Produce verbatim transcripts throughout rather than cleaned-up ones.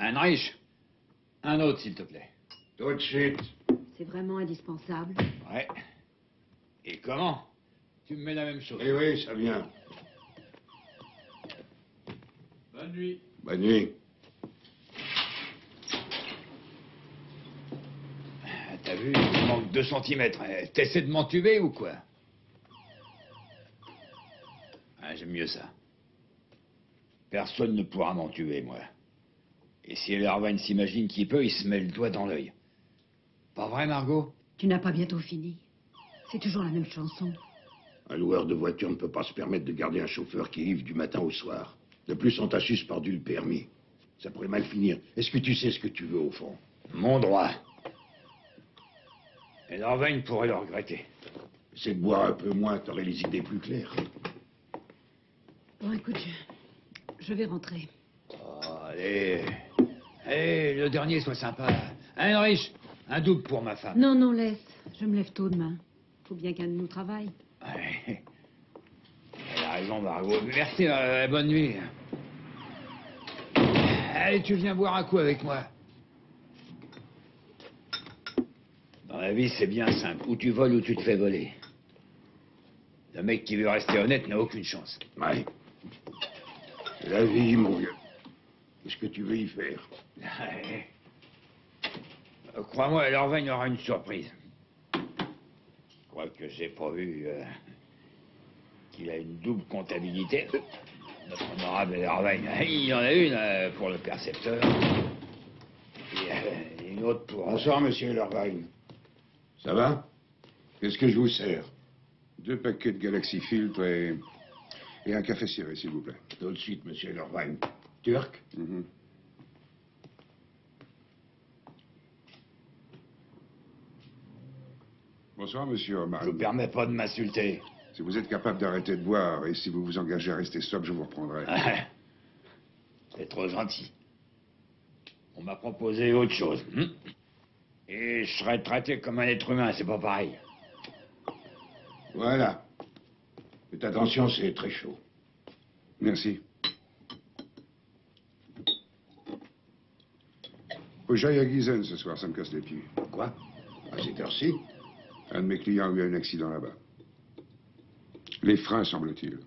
Heinrich, un autre, s'il te plaît. Tout de suite. C'est vraiment indispensable. Ouais. Et comment? Tu me mets la même chose. Eh oui, ça vient. Bonne nuit. Bonne nuit. T'as vu, il manque deux centimètres. T'essaies de m'entuber ou quoi? Ah, j'aime mieux ça. Personne ne pourra m'entuber, moi. Et si Lervagne s'imagine qu'il peut, il se met le doigt dans l'œil. Pas vrai, Margot? Tu n'as pas bientôt fini. C'est toujours la même chanson. Un loueur de voiture ne peut pas se permettre de garder un chauffeur qui ivre du matin au soir. De plus, on t'a suspendu le permis. Ça pourrait mal finir. Est-ce que tu sais ce que tu veux, au fond? Mon droit. Et Lervagne pourrait le regretter. C'est de boire un peu moins, t'aurais les idées plus claires. Bon, écoute, je, je vais rentrer. Oh, allez. Allez, le dernier, sois sympa. Heinrich, un double pour ma femme. Non, non, laisse. Je me lève tôt demain. Faut bien qu'un de nous travaille. Ouais. Elle a raison, Margot. Merci, euh, bonne nuit. Allez, tu viens boire un coup avec moi. Dans la vie, c'est bien simple. Ou tu voles ou tu te fais voler. Le mec qui veut rester honnête n'a aucune chance. Ouais. C'est la vie, mon vieux. Qu'est-ce que tu veux y faire? Ouais. Euh, Crois-moi, Lervagne aura une surprise. Je crois que j'ai pas vu euh, qu'il a une double comptabilité. Notre honorable Lervagne, il en a une euh, pour le percepteur. Et euh, une autre pour... Bonsoir, monsieur Lervagne. Ça va? Qu'est-ce que je vous sers? Deux paquets de Galaxy Filtre et, et un café ciré, s'il vous plaît. Tout de suite, monsieur Lervagne. Turc? Mhm. Bonsoir, monsieur Omar. Je vous permets pas de m'insulter. Si vous êtes capable d'arrêter de boire et si vous vous engagez à rester sobre, je vous reprendrai. C'est trop gentil. On m'a proposé autre chose. hmm Et je serais traité comme un être humain, c'est pas pareil. Voilà. Faites attention, c'est très chaud. Merci. Faut que j'aille à Gießen ce soir, ça me casse les pieds. Quoi? À cette heure-ci? Un de mes clients a eu un accident là-bas. Les freins, semble-t-il.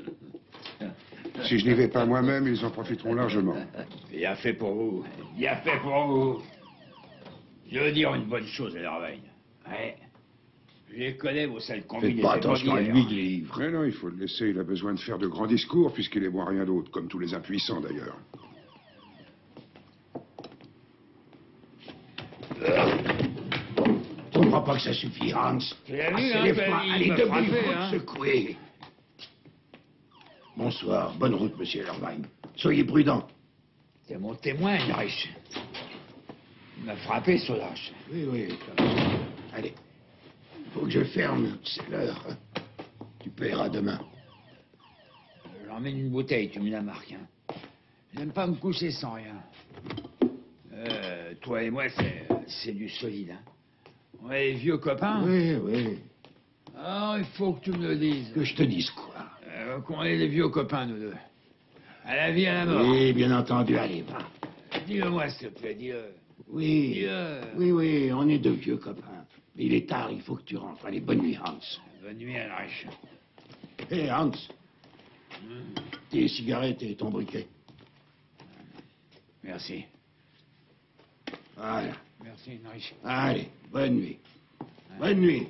Si je n'y vais pas moi-même, ils en profiteront largement. Bien fait pour vous. Bien fait pour vous. Je veux dire une bonne chose à Lervagne. Ouais. Je les connais, vos sales combines. Faites pas attention à lui, il est ivre. Mais non, il faut le laisser. Il a besoin de faire de grands discours, puisqu'il est bon à rien d'autre, comme tous les impuissants, d'ailleurs. Tu ne crois pas que ça suffit, Hans? Tu l'as vu, Assez hein, les ben, freins. il Allez, m'a debout, frappé, il faut hein. te secouer. Bonsoir, bonne route, monsieur Lervagne. Soyez prudent. C'est mon témoin, Heinrich. Il m'a frappé sur l'arche. Oui, oui, t'as raison. Allez, il faut que je ferme, c'est l'heure. Tu paieras demain. J'emmène une bouteille, tu me la marques. Hein. J'aime pas me coucher sans rien. Euh, toi et moi, c'est, c'est du solide. Hein. On est vieux copains. Oui, oui. Ah, il faut que tu me le dises. Que je te dise quoi? Euh, qu'on est des vieux copains, nous deux. À la vie, à la mort. Oui, bien entendu, allez, va. Dis-le-moi, s'il te plaît, dis-le. Oui, Dis-le. oui, oui, on est deux vieux copains. Mais il est tard, il faut que tu rentres. Allez, bonne nuit, Hans. Bonne nuit, Heinrich. Hé, Hans, tes cigarettes et ton briquet. Merci. Voilà. Merci, Heinrich. Allez, bonne nuit. Bonne nuit.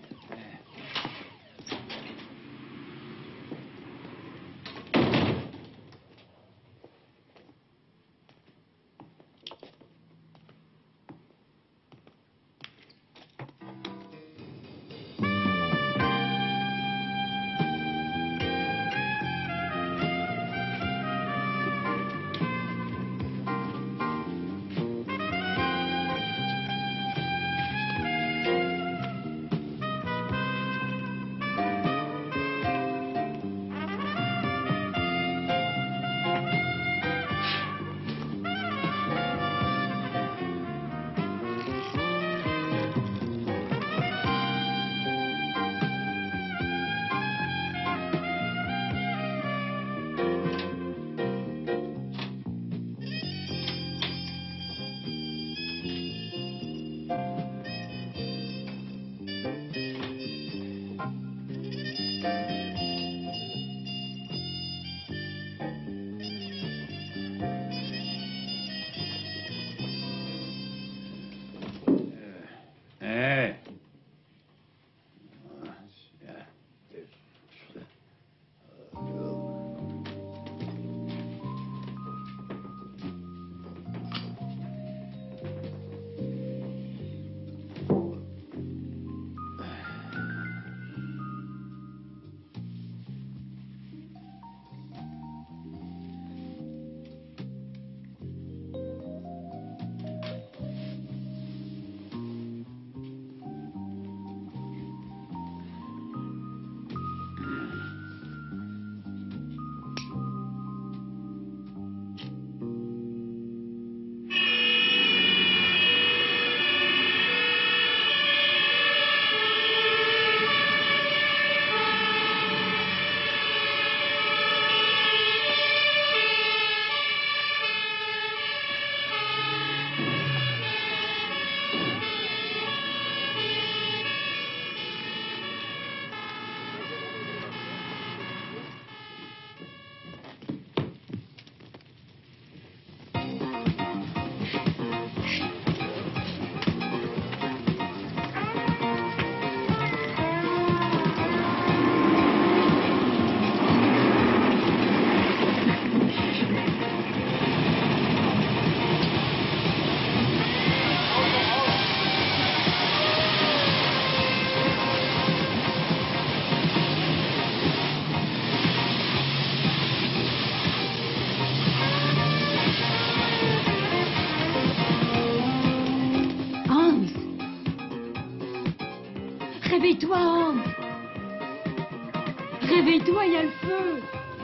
Réveille-toi, Hans. Réveille-toi, il y a le feu.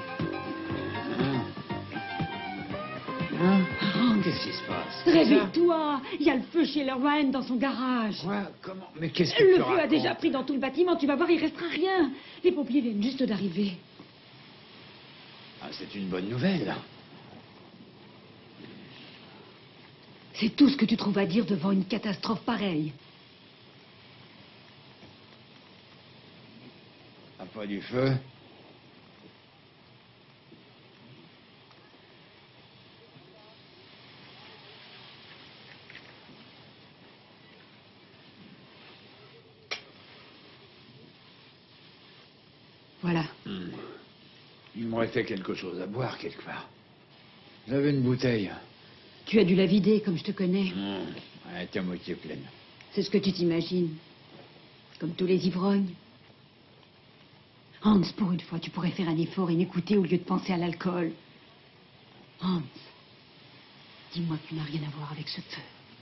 Hein? Hans, Qu'est-ce qui se passe? réveille-toi. Il y a le feu chez Lerwan dans son garage. Quoi? Comment? Mais qu'est-ce que Le tu feu a racontes? déjà pris dans tout le bâtiment. Tu vas voir, il restera rien. Les pompiers viennent juste d'arriver. Ah, c'est une bonne nouvelle. C'est tout ce que tu trouves à dire devant une catastrophe pareille. Ah, pas du feu? Voilà. Hmm. Il m'aurait fait quelque chose à boire quelque part. J'avais une bouteille. Tu as dû la vider, comme je te connais. Hmm. Elle était à moitié pleine. C'est ce que tu t'imagines. Comme tous les ivrognes. Hans, pour une fois, tu pourrais faire un effort et m'écouter au lieu de penser à l'alcool. Hans, dis-moi que tu n'as rien à voir avec ce feu.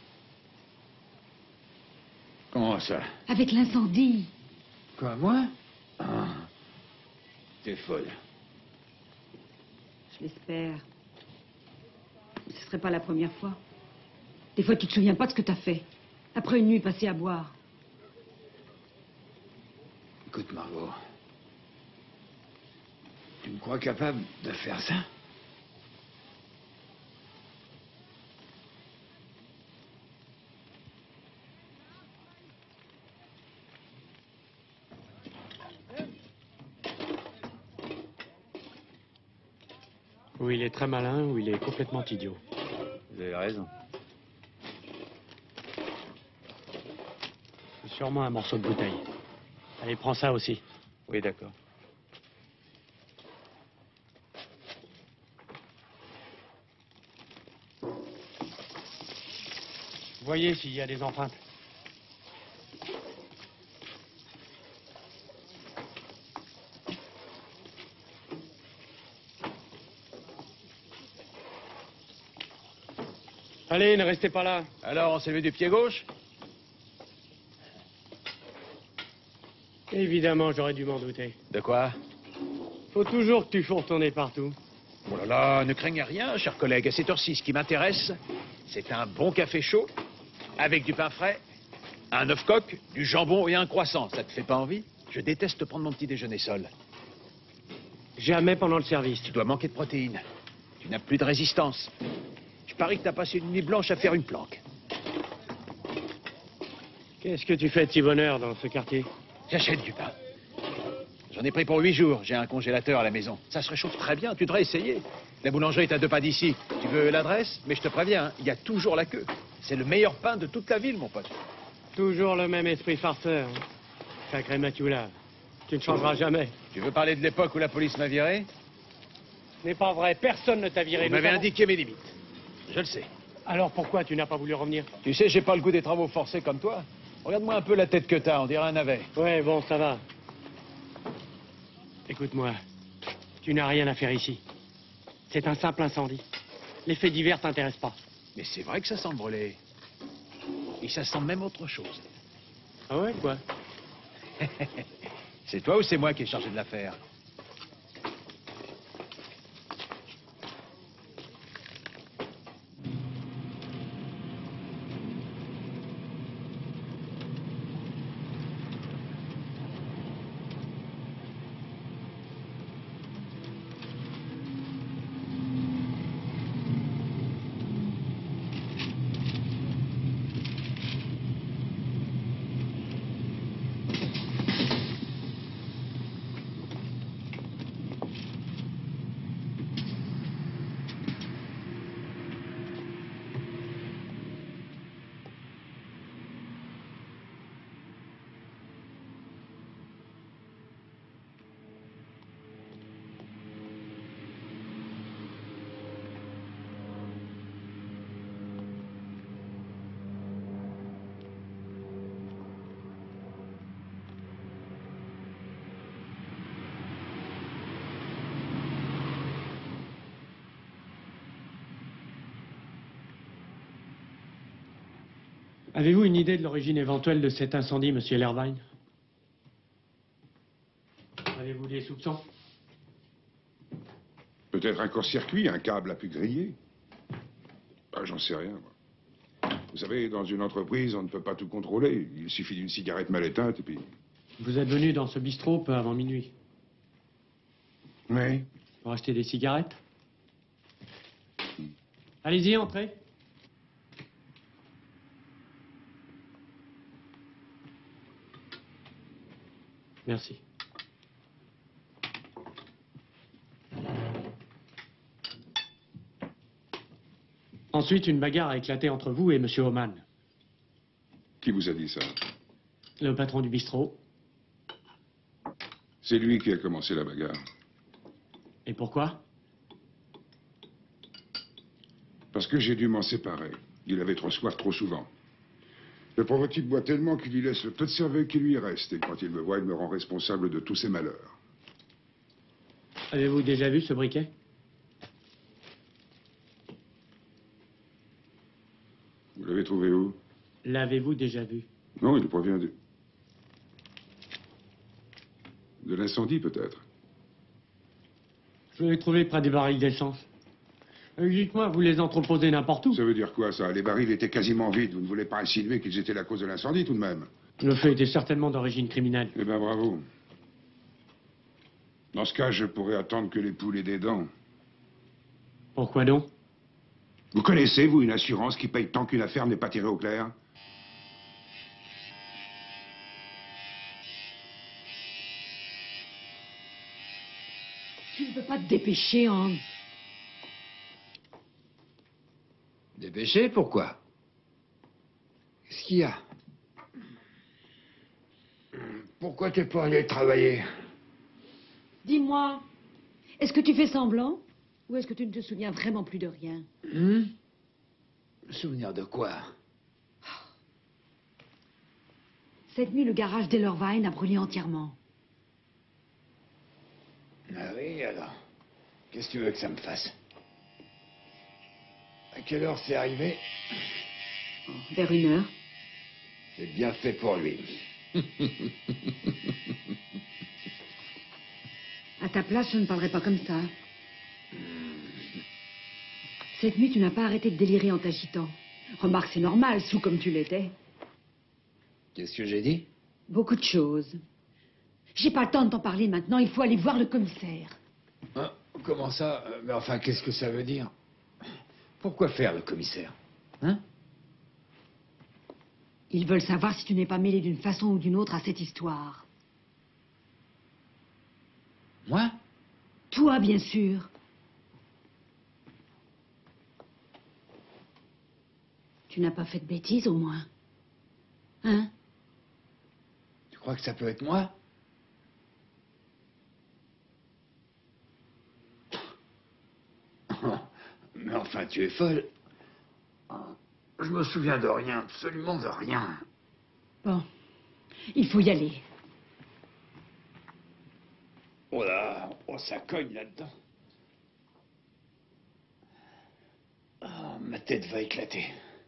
Comment ça? Avec l'incendie. Quoi, moi? Ah. T'es folle. Je l'espère. Ce serait pas la première fois. Des fois, tu te souviens pas de ce que t'as fait. Après une nuit passée à boire. Écoute, Margot. Tu me crois capable de faire ça? Ou il est très malin, ou il est complètement idiot. Vous avez raison. C'est sûrement un morceau de bouteille. Allez, prends ça aussi. Oui, d'accord. Voyez s'il y a des empreintes. Allez, ne restez pas là. Alors, on s'est levé du pied gauche? Évidemment, j'aurais dû m'en douter. De quoi? Faut toujours que tu fourres ton nez partout. Oh là là, ne craignez rien, chers collègues. À cette heure-ci, ce qui m'intéresse, c'est un bon café chaud, avec du pain frais, un œuf coq, du jambon et un croissant. Ça te fait pas envie? Je déteste prendre mon petit déjeuner seul. Jamais pendant le service. Tu dois manquer de protéines. Tu n'as plus de résistance. Je parie que t'as passé une nuit blanche à faire une planque. Qu'est-ce que tu fais de si bonheur dans ce quartier? J'achète du pain. J'en ai pris pour huit jours. J'ai un congélateur à la maison. Ça se réchauffe très bien. Tu devrais essayer. La boulangerie est à deux pas d'ici. Tu veux l'adresse? Mais je te préviens, hein, il y a toujours la queue. C'est le meilleur pain de toute la ville, mon pote. Toujours le même esprit farceur. Hein. Sacré Mathieu-là. Tu ne changeras jamais. Tu veux parler de l'époque où la police m'a viré? Ce n'est pas vrai. Personne ne t'a viré. Vous Nous m'avez avons- indiqué mes limites. Je le sais. Alors pourquoi tu n'as pas voulu revenir? Tu sais, j'ai pas le goût des travaux forcés comme toi. Regarde-moi un peu la tête que t'as, on dirait un navet. Ouais, bon, ça va. Écoute-moi, tu n'as rien à faire ici. C'est un simple incendie. Les faits divers t'intéressent pas. Mais c'est vrai que ça sent brûler. Et ça sent même autre chose. Ah ouais, quoi? C'est toi ou c'est moi qui ai chargé de l'affaire? Avez-vous une idée de l'origine éventuelle de cet incendie, monsieur Lervine? Avez-vous des soupçons? Peut-être un court-circuit, un câble a pu griller. Ah, j'en sais rien, moi. Vous savez, dans une entreprise, on ne peut pas tout contrôler. Il suffit d'une cigarette mal éteinte et puis... Vous êtes venu dans ce bistrot peu avant minuit. Oui. Pour acheter des cigarettes? Allez-y, entrez. Merci. Ensuite, une bagarre a éclaté entre vous et Monsieur Oman, Qui vous a dit ça? le patron du bistrot. C'est lui qui a commencé la bagarre. Et pourquoi? Parce que j'ai dû m'en séparer. Il avait trop soif trop souvent. Le pauvre type boit tellement qu'il y laisse le peu de cervelle qui lui reste. Et quand il me voit, il me rend responsable de tous ses malheurs. Avez-vous déjà vu ce briquet? Vous l'avez trouvé où? L'avez-vous déjà vu? Non, il provient de... De l'incendie, peut-être. Je l'ai trouvé près des barils d'essence. Euh, Dites-moi, vous les entreposez n'importe où? Ça veut dire quoi, ça? Les barils étaient quasiment vides. Vous ne voulez pas insinuer qu'ils étaient la cause de l'incendie, tout de même? Le feu était certainement d'origine criminelle. Eh bien, bravo. Dans ce cas, je pourrais attendre que les poules aient des dents. Pourquoi donc? Vous connaissez, vous, une assurance qui paye tant qu'une affaire n'est pas tirée au clair? Tu ne peux pas te dépêcher, Hans. Dépêché, pourquoi? Qu'est-ce qu'il y a? Pourquoi t'es pas allé travailler? Dis-moi, est-ce que tu fais semblant? Ou est-ce que tu ne te souviens vraiment plus de rien? Hum? Souvenir de quoi? Cette nuit, le garage d'Ellerwein a brûlé entièrement. Ah oui, alors. Qu'est-ce que tu veux que ça me fasse? À quelle heure c'est arrivé? Vers une heure. C'est bien fait pour lui. À ta place, je ne parlerai pas comme ça. Cette nuit, tu n'as pas arrêté de délirer en t'agitant. Remarque, c'est normal, sous comme tu l'étais. Qu'est-ce que j'ai dit? Beaucoup de choses. J'ai pas le temps de t'en parler maintenant, il faut aller voir le commissaire. Hein? Comment ça? Mais enfin, qu'est-ce que ça veut dire? Pourquoi faire, le commissaire? Hein? Ils veulent savoir si tu n'es pas mêlé d'une façon ou d'une autre à cette histoire. Moi? Toi, bien sûr. Tu n'as pas fait de bêtises, au moins. Hein? Tu crois que ça peut être moi? Mais enfin, tu es folle. Je me souviens de rien, absolument de rien. Bon, il faut y aller. Oh là, oh, ça cogne là-dedans. Oh, ma tête va éclater.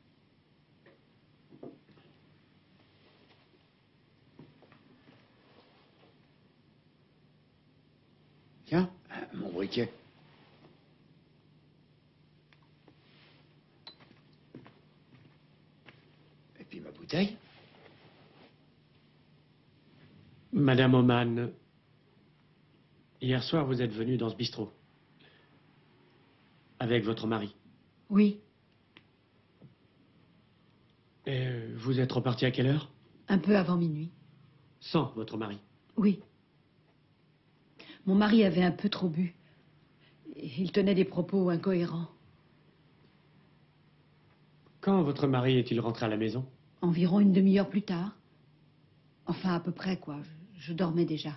Tiens, mon briquet. Et puis ma bouteille. Madame Oman, hier soir, vous êtes venue dans ce bistrot. Avec votre mari. Oui, Et vous êtes reparti à quelle heure? un peu avant minuit. Sans votre mari. Oui. Mon mari avait un peu trop bu. Il tenait des propos incohérents. Quand votre mari est-il rentré à la maison? Environ une demi-heure plus tard. Enfin, à peu près, quoi. Je, je dormais déjà.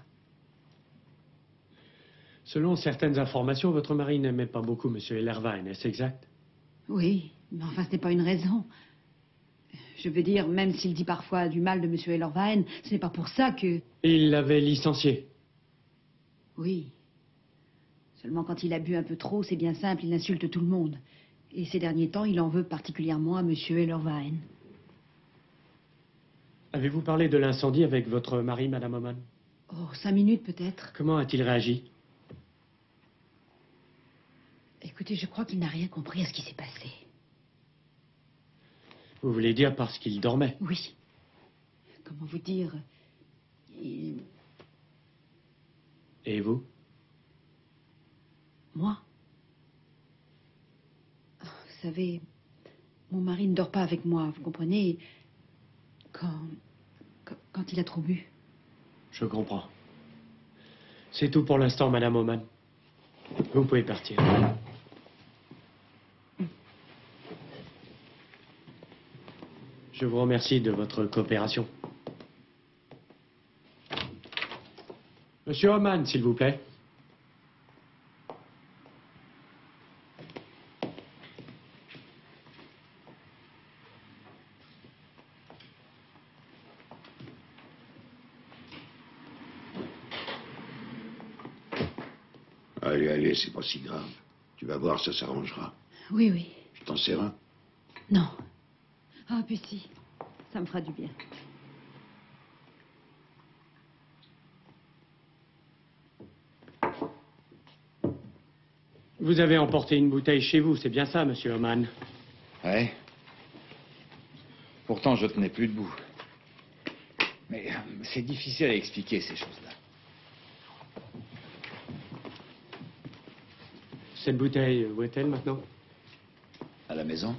Selon certaines informations, votre mari n'aimait pas beaucoup Monsieur Ellerwein, est-ce exact? Oui, mais enfin, ce n'est pas une raison. Je veux dire, même s'il dit parfois du mal de Monsieur Ellerwein, ce n'est pas pour ça que... Il l'avait licencié. Oui. Seulement quand il a bu un peu trop, c'est bien simple, il insulte tout le monde. Et ces derniers temps, il en veut particulièrement à Monsieur Ellerwein. Avez-vous parlé de l'incendie avec votre mari, Madame Oman? Oh, cinq minutes peut-être. Comment a-t-il réagi? Écoutez, je crois qu'il n'a rien compris à ce qui s'est passé. Vous voulez dire parce qu'il dormait? Oui. Comment vous dire? Il... Et vous? Moi? Oh, vous savez, mon mari ne dort pas avec moi, vous comprenez? Quand... quand, quand il a trop bu. Je comprends. C'est tout pour l'instant, Madame Oman. Vous pouvez partir. Je vous remercie de votre coopération. Monsieur Oman, s'il vous plaît. Allez, allez, c'est pas si grave. Tu vas voir, ça s'arrangera. Oui, oui. Je t'en sers un. Non. Ah, puis si. Ça me fera du bien. Vous avez emporté une bouteille chez vous, c'est bien ça, Monsieur Oman? Ouais. Pourtant, je tenais plus debout. Mais euh, c'est difficile à expliquer, ces choses-là. Cette bouteille, où est-elle maintenant? À la maison?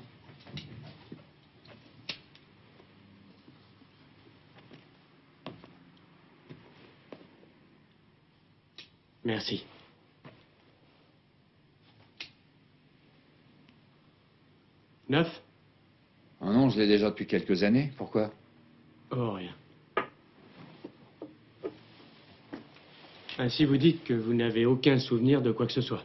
Merci. Neuf? Oh non, je l'ai déjà depuis quelques années. Pourquoi? Oh, rien. Ainsi, vous dites que vous n'avez aucun souvenir de quoi que ce soit.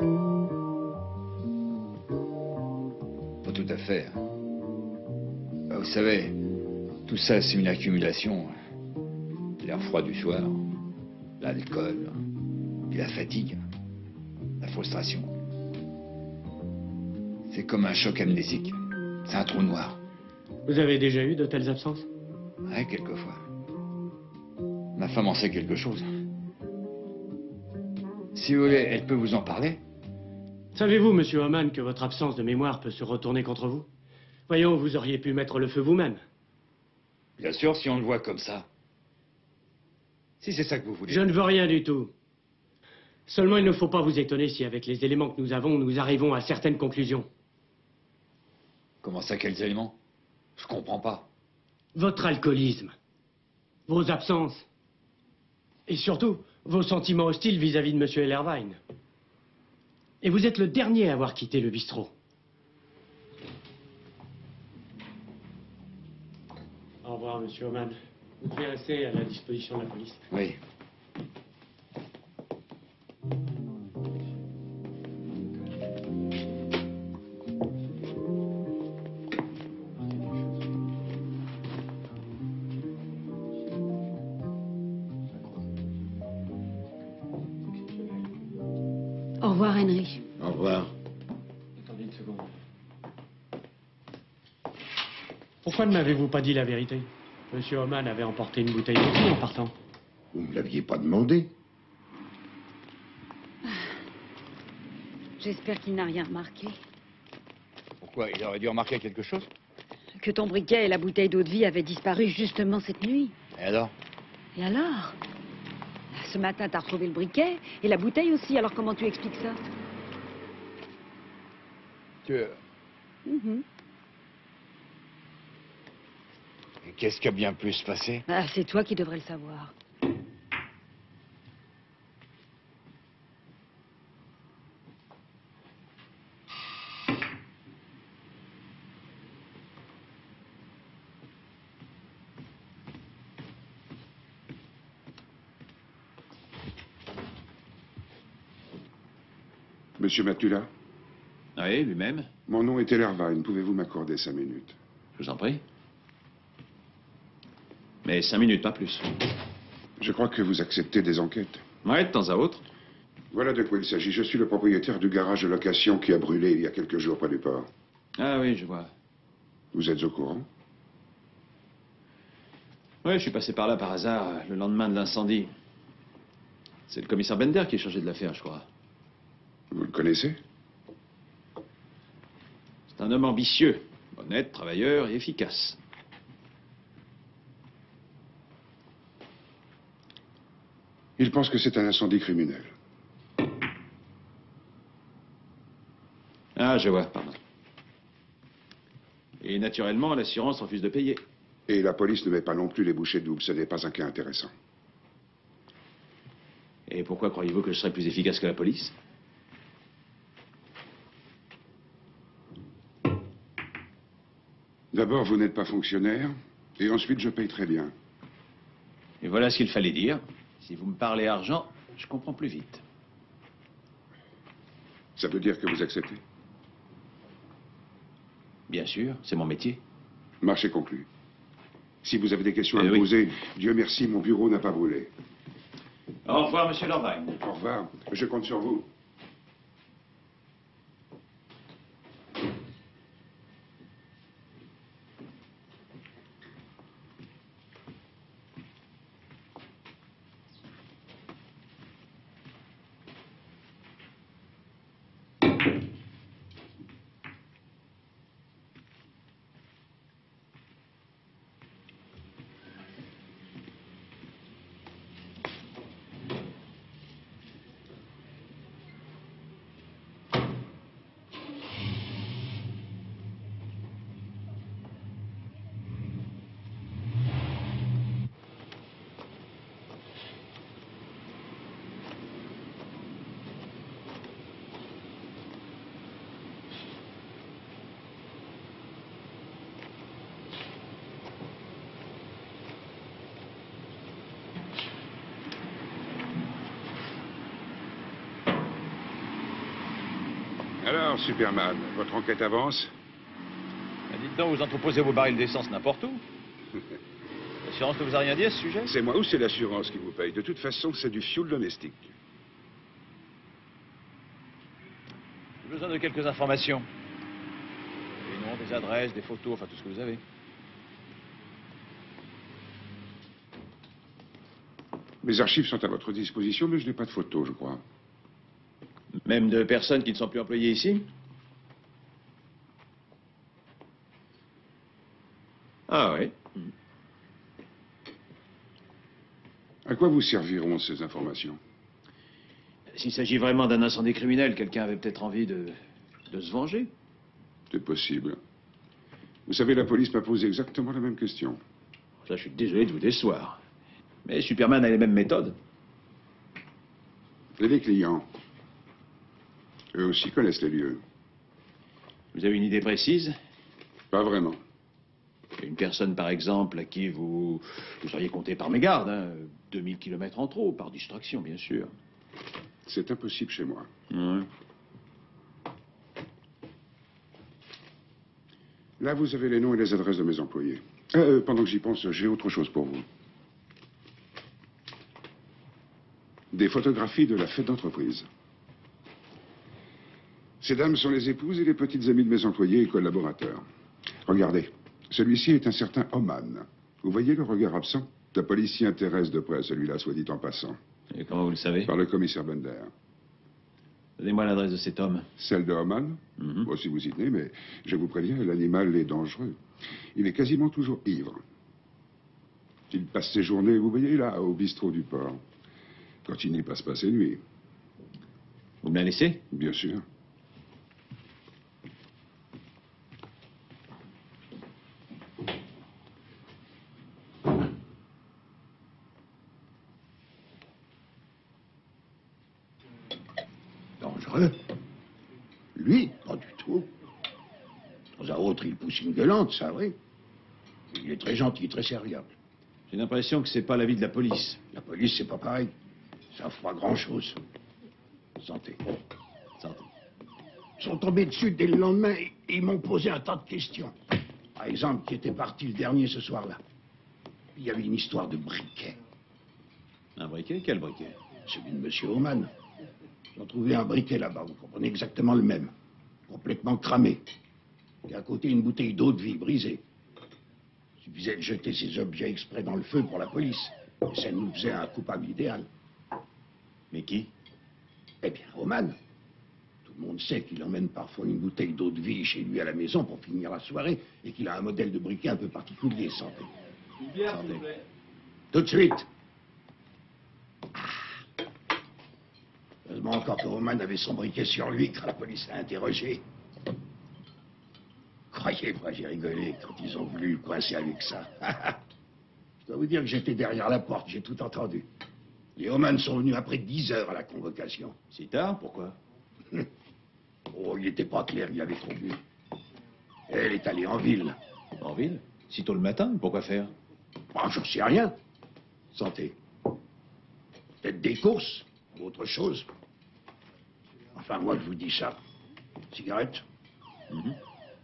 Pas tout à fait. Bah, vous savez, tout ça, c'est une accumulation. L'air froid du soir, l'alcool, puis la fatigue, la frustration. C'est comme un choc amnésique. C'est un trou noir. Vous avez déjà eu de telles absences? Ouais, quelquefois. Ma femme en sait quelque chose. Si vous voulez, elle peut vous en parler. Savez-vous, Monsieur Oman, que votre absence de mémoire peut se retourner contre vous? Voyons, vous auriez pu mettre le feu vous-même. Bien sûr, si on le voit comme ça. Si c'est ça que vous voulez. Je ne veux rien du tout. Seulement, il ne faut pas vous étonner si, avec les éléments que nous avons, nous arrivons à certaines conclusions. Comment ça, quels éléments? Je comprends pas. Votre alcoolisme, vos absences, et surtout, vos sentiments hostiles vis-à-vis de Monsieur Ellerwein. Et vous êtes le dernier à avoir quitté le bistrot. Au revoir, Monsieur Oman. Vous devez rester à la disposition de la police. Oui. Au revoir, Henry. Au revoir. Attendez une seconde. Pourquoi ne m'avez-vous pas dit la vérité? Monsieur Oman avait emporté une bouteille de vie en partant. Vous ne me l'aviez pas demandé. J'espère qu'il n'a rien remarqué. Pourquoi? Il aurait dû remarquer quelque chose? Que ton briquet et la bouteille d'eau de vie avaient disparu justement cette nuit. Et alors? Et alors? Ce matin, t'as retrouvé le briquet et la bouteille aussi. Alors comment tu expliques ça? Tu... Mhm. Et qu'est-ce qui a bien pu se passer? Ah, c'est toi qui devrais le savoir. Monsieur Matula, Oui, lui-même. mon nom est Ellerwein. Pouvez-vous m'accorder cinq minutes? Je vous en prie. Mais cinq minutes, pas plus. Je crois que vous acceptez des enquêtes. Ouais, de temps à autre. Voilà de quoi il s'agit. Je suis le propriétaire du garage de location qui a brûlé il y a quelques jours près du port. Ah oui, je vois. Vous êtes au courant? Ouais, je suis passé par là par hasard euh, le lendemain de l'incendie. C'est le commissaire Bender qui est chargé de l'affaire, je crois. Vous le connaissez? C'est un homme ambitieux, honnête, travailleur et efficace. Il pense que c'est un incendie criminel. Ah, je vois, pardon. Et naturellement, l'assurance refuse de payer. Et la police ne met pas non plus les bouchées doubles. Ce n'est pas un cas intéressant. Et pourquoi croyez-vous que je serais plus efficace que la police? D'abord, vous n'êtes pas fonctionnaire. Et ensuite, je paye très bien. Et voilà ce qu'il fallait dire. Si vous me parlez argent, je comprends plus vite. Ça veut dire que vous acceptez? Bien sûr, c'est mon métier. Marché conclu. Si vous avez des questions à Eh me oui. poser, Dieu merci, mon bureau n'a pas brûlé. Au revoir, monsieur Lorvagne. Au revoir. Je compte sur vous. Alors, Superman, votre enquête avance? Ben, dites donc, vous entreposez vos barils d'essence n'importe où. L'assurance ne vous a rien dit à ce sujet? C'est moi ou c'est l'assurance qui vous paye? De toute façon, c'est du fioul domestique. J'ai besoin de quelques informations. Des noms, des adresses, des photos, enfin tout ce que vous avez. Mes archives sont à votre disposition, mais je n'ai pas de photos, je crois. Même de personnes qui ne sont plus employées ici? Ah oui. À quoi vous serviront ces informations? S'il s'agit vraiment d'un incendie criminel, quelqu'un avait peut-être envie de, de se venger. C'est possible. Vous savez, la police m'a posé exactement la même question. Ça, je suis désolé de vous décevoir. Mais Superman a les mêmes méthodes. Et les clients? Eux aussi connaissent les lieux. Vous avez une idée précise? Pas vraiment. Une personne, par exemple, à qui vous, vous auriez compté par mégarde, hein, deux mille kilomètres en trop, par distraction, bien sûr. C'est impossible chez moi. Ouais. Là, vous avez les noms et les adresses de mes employés. Euh, pendant que j'y pense, j'ai autre chose pour vous. Des photographies de la fête d'entreprise. Ces dames sont les épouses et les petites amies de mes employés et collaborateurs. Regardez, celui-ci est un certain Oman. Vous voyez le regard absent? La police s'y intéresse de près à celui-là, soit dit en passant. Et comment vous le savez? Par le commissaire Bender. Donnez-moi l'adresse de cet homme. Celle de Oman? Mhm. Bon, si vous y tenez, mais je vous préviens, l'animal est dangereux. Il est quasiment toujours ivre. Il passe ses journées, vous voyez, là, au bistrot du port. Quand il n'y passe pas ses nuits. Vous me la laissez? Bien sûr. Dangereux? Lui? Pas du tout. De temps à autre, il pousse une gueulante, ça, oui. Il est très gentil, très serviable. J'ai l'impression que c'est pas l'avis de la police. La police, c'est pas pareil. Ça fera pas grand-chose. Santé. Santé. Ils sont tombés dessus dès le lendemain et ils m'ont posé un tas de questions. Par exemple, qui était parti le dernier ce soir-là? Il y avait une histoire de briquet. Un briquet? Quel briquet? Celui de M. Oman. Ils ont trouvé un briquet là-bas, vous comprenez, exactement le même. Complètement cramé. Et à côté, une bouteille d'eau de vie brisée. Il suffisait de jeter ces objets exprès dans le feu pour la police. Et ça nous faisait un coupable idéal. Mais qui? Eh bien, Roman. Tout le monde sait qu'il emmène parfois une bouteille d'eau de vie chez lui à la maison pour finir la soirée et qu'il a un modèle de briquet un peu particulier, santé. Une bière, s'il vous plaît. Tout de suite. Ah. Heureusement encore que Roman avait son briquet sur lui quand la police l'a interrogé. Croyez-moi, j'ai rigolé quand ils ont voulu le coincer avec ça. Je dois vous dire que j'étais derrière la porte, j'ai tout entendu. Les Roman sont venus après dix heures à la convocation. Si tard, pourquoi? Oh, il n'était pas clair, il avait trop bu. Elle est allée en ville. En ville? Si tôt le matin, pourquoi faire? Ah, j'en sais rien. Santé. Peut-être des courses, ou autre chose. Enfin, moi, je vous dis ça. Cigarette? Mm-hmm.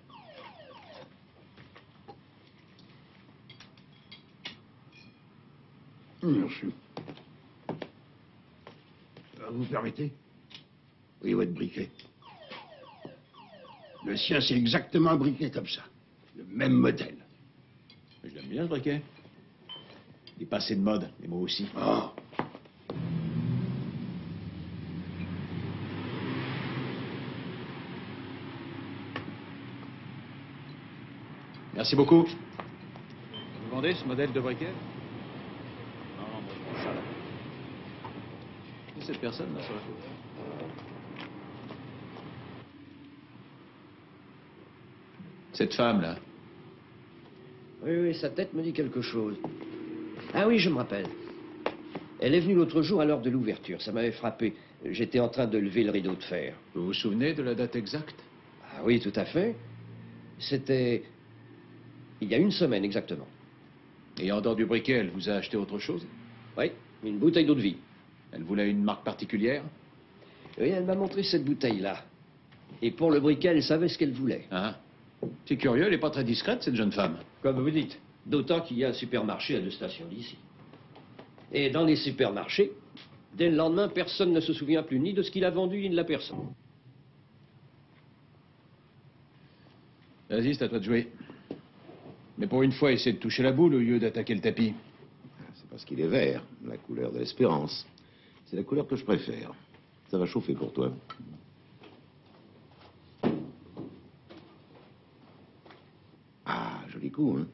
Merci. Euh, Vous permettez? Oui, votre briquet. Le sien, c'est exactement un briquet comme ça. Le même modèle. Mais je l'aime bien, ce briquet. Il est passé de mode, et moi aussi. Oh. Merci beaucoup. Vous vendez ce modèle de briquet? Non, non, moi je prends ça là. Qui est cette personne là sur la photo? Cette femme là. Oui, oui, sa tête me dit quelque chose. Ah oui, je me rappelle. Elle est venue l'autre jour à l'heure de l'ouverture. Ça m'avait frappé. J'étais en train de lever le rideau de fer. Vous vous souvenez de la date exacte? Ah oui, tout à fait. C'était il y a une semaine exactement. Et en dehors du briquet, elle vous a acheté autre chose? Oui, une bouteille d'eau de vie. Elle voulait une marque particulière? Oui, elle m'a montré cette bouteille-là. Et pour le briquet, elle savait ce qu'elle voulait. Ah, c'est curieux, elle n'est pas très discrète, cette jeune femme. Comme vous dites. D'autant qu'il y a un supermarché à deux stations d'ici. Et dans les supermarchés, dès le lendemain, personne ne se souvient plus ni de ce qu'il a vendu, ni de la personne. Vas-y, c'est à toi de jouer. Mais pour une fois, essaie de toucher la boule au lieu d'attaquer le tapis. C'est parce qu'il est vert, la couleur de l'espérance. C'est la couleur que je préfère. Ça va chauffer pour toi. Ah, joli coup, hein?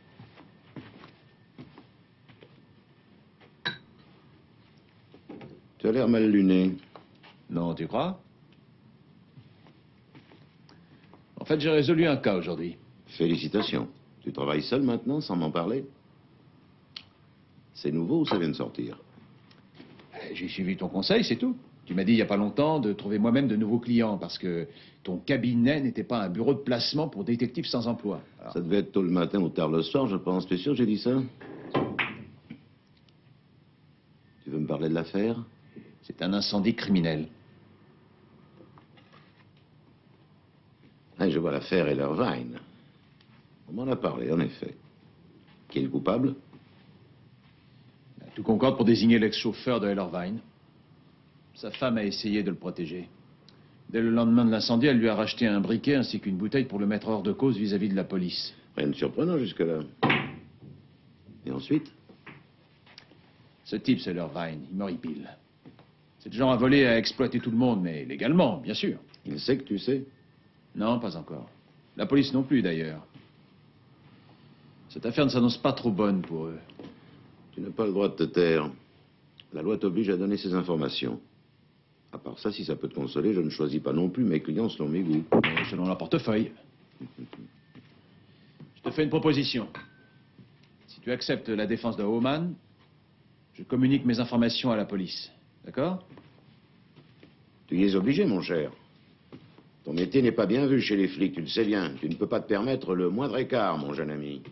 Tu as l'air mal luné. Non, tu crois? En fait, j'ai résolu un cas aujourd'hui. Félicitations. Tu travailles seul maintenant, sans m'en parler? C'est nouveau ou ça vient de sortir? J'ai suivi ton conseil, c'est tout. Tu m'as dit il n'y a pas longtemps de trouver moi-même de nouveaux clients parce que ton cabinet n'était pas un bureau de placement pour détectives sans emploi. Alors... Ça devait être tôt le matin ou tard le soir, je pense. Tu es sûr que j'ai dit ça? Tu veux me parler de l'affaire? C'est un incendie criminel. Ah, je vois l'affaire Ellervine. On m'en a parlé, en effet. Qui est le coupable? Tout concorde pour désigner l'ex-chauffeur de Ellervine. Sa femme a essayé de le protéger. Dès le lendemain de l'incendie, elle lui a racheté un briquet ainsi qu'une bouteille pour le mettre hors de cause vis-à-vis de la police. Rien de surprenant jusque-là. Et ensuite? Ce type, c'est Ellervine. Il m'horripile. C'est le genre à voler et à exploiter tout le monde, mais légalement, bien sûr. Il sait que tu sais? Non, pas encore. La police non plus, d'ailleurs. Cette affaire ne s'annonce pas trop bonne pour eux. Tu n'as pas le droit de te taire. La loi t'oblige à donner ces informations. À part ça, si ça peut te consoler, je ne choisis pas non plus mes clients selon mes goûts. Mais selon leur portefeuille. Je te fais une proposition. Si tu acceptes la défense de Oman, je communique mes informations à la police. D'accord? Tu y es obligé, mon cher. Ton métier n'est pas bien vu chez les flics, tu le sais bien. Tu ne peux pas te permettre le moindre écart, mon jeune ami.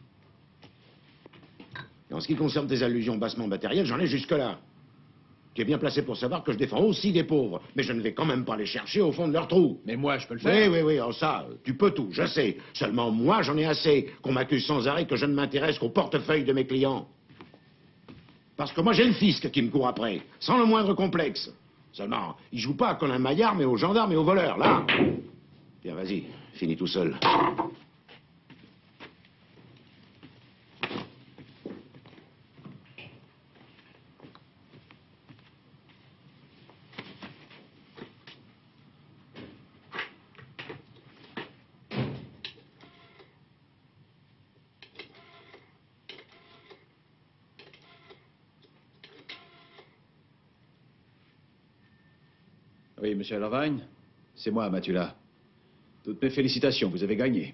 Et en ce qui concerne tes allusions bassement matérielles, j'en ai jusque-là. Tu es bien placé pour savoir que je défends aussi des pauvres, mais je ne vais quand même pas les chercher au fond de leur trou. Mais moi, je peux le faire. Oui, oui, oui, oh, ça, tu peux tout, je sais. Seulement, moi, j'en ai assez qu'on m'accuse sans arrêt que je ne m'intéresse qu'au portefeuille de mes clients. Parce que moi, j'ai le fisc qui me court après, sans le moindre complexe. Seulement, il joue pas à Colin Maillard, mais aux gendarmes et aux voleurs, là. Tiens, vas-y, finis tout seul. Oui, monsieur Ellerwein, c'est moi, Matula. Toutes mes félicitations, vous avez gagné.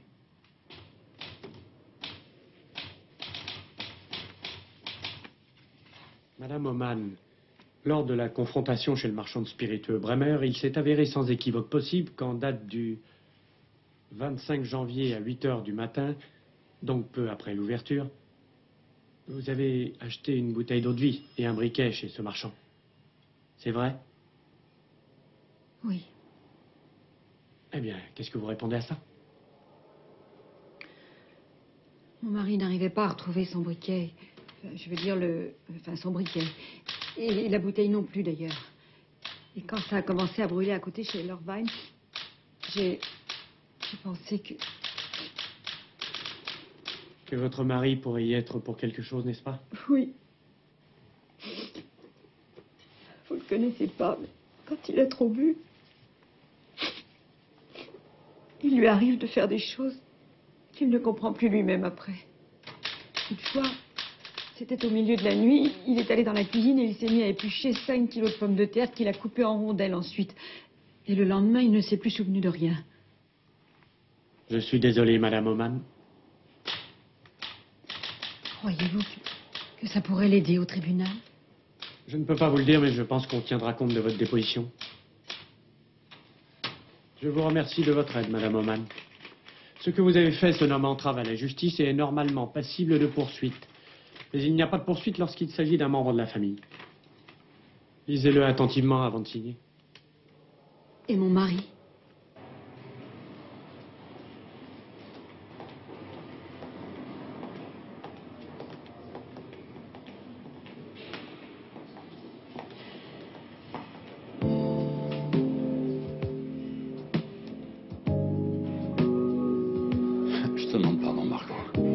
Madame Oman, lors de la confrontation chez le marchand de spiritueux Bremer, il s'est avéré sans équivoque possible qu'en date du vingt-cinq janvier à huit heures du matin, donc peu après l'ouverture, vous avez acheté une bouteille d'eau de vie et un briquet chez ce marchand. C'est vrai? Oui. Eh bien, qu'est-ce que vous répondez à ça? Mon mari n'arrivait pas à retrouver son briquet. Je veux dire, le... enfin, son briquet. Et la bouteille non plus, d'ailleurs. Et quand ça a commencé à brûler à côté chez Ellerwein, j'ai... j'ai pensé que... Que votre mari pourrait y être pour quelque chose, n'est-ce pas? Oui. Vous le connaissez pas, mais quand il a trop bu, il lui arrive de faire des choses qu'il ne comprend plus lui-même après. Une fois, c'était au milieu de la nuit, il est allé dans la cuisine et il s'est mis à éplucher cinq kilos de pommes de terre qu'il a coupées en rondelles ensuite. Et le lendemain, il ne s'est plus souvenu de rien. Je suis désolé, Madame Oman. Croyez-vous que, que ça pourrait l'aider au tribunal? Je ne peux pas vous le dire, mais je pense qu'on tiendra compte de votre déposition. Je vous remercie de votre aide, Madame Oman. Ce que vous avez fait se nomme entrave à la justice et est normalement passible de poursuite. Mais il n'y a pas de poursuite lorsqu'il s'agit d'un membre de la famille. Lisez-le attentivement avant de signer. Et mon mari? Je te demande pardon, Marco.